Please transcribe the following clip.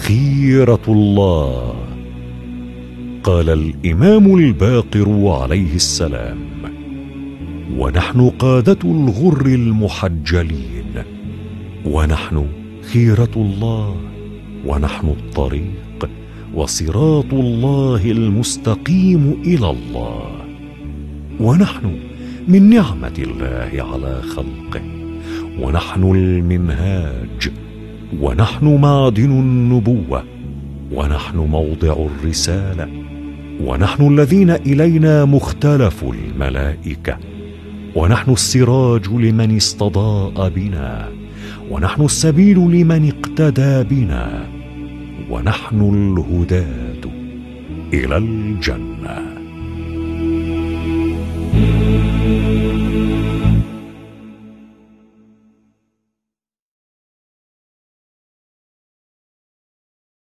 خيرة الله. قال الإمام الباقر عليه السلام: ونحن قادة الغر المحجلين، ونحن خيرة الله، ونحن الطريق وصراط الله المستقيم إلى الله، ونحن من نعمة الله على خلقه، ونحن المنهاج، ونحن معدن النبوة، ونحن موضع الرسالة، ونحن الذين إلينا مختلف الملائكة، ونحن السراج لمن استضاء بنا، ونحن السبيل لمن اقتدى بنا، ونحن الهداة إلى الجنة.